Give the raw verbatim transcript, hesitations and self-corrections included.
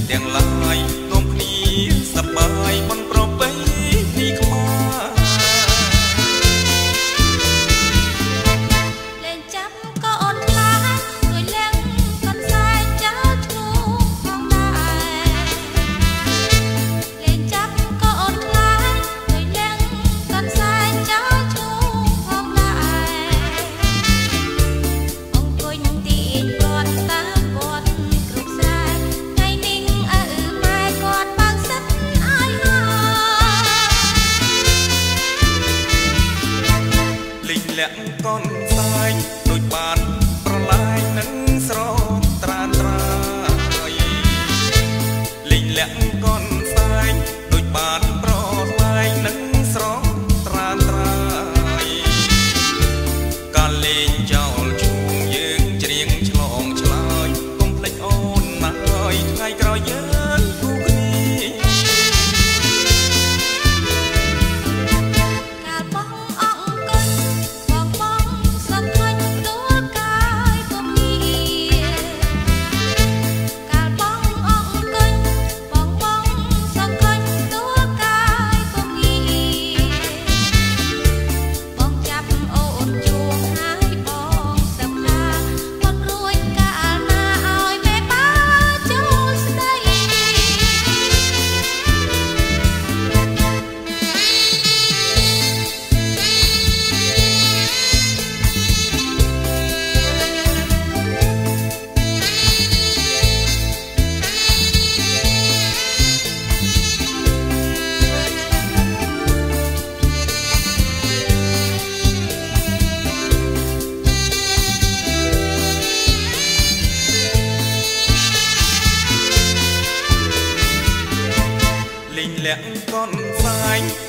ទាំងឡាយនាំគ្នាសប្បាយមិនប្រពៃពីខ្មែរលេងចាប់ក៏អូនខ្លាចដូចលេងកន្សែងចោលឈ្មោះផងដែរលេងចាប់ក៏អូនខ្លាចដូចលេងកន្សែងចោលឈ្មោះផងដែរអង្គុយទីគាត់តាមគាត់គ្រប់ស្រែថ្ងៃនេះអើម៉ែគាត់បើកសិតឲ្យហើយលេងលាក់កូនសែងដូចបានប្រឡាយនឹងស្រោត្រានត្រាយលេងលាក់កូនសែងដូចបានប្រឡាយនឹងស្រោត្រានត្រាយកាលលេងចោលជួងយើងច្រៀងឆ្លងឆ្លើយកុំភ្លេចអូនណាហើយថ្ងៃក្រោយយើងគូគ្នាកាលបងអង្គុយបងបងសឹកឃើញទួលកាយពុំងារកាលបងអង្គុយបងបងសឹកឃើញទួលកាយពុំងារបងចាប់អូនជួងហើយបងសឹកថាអត់រួចកាលណាឲ្យមេបាចូលស្ដីលេងលាក់កូនសែង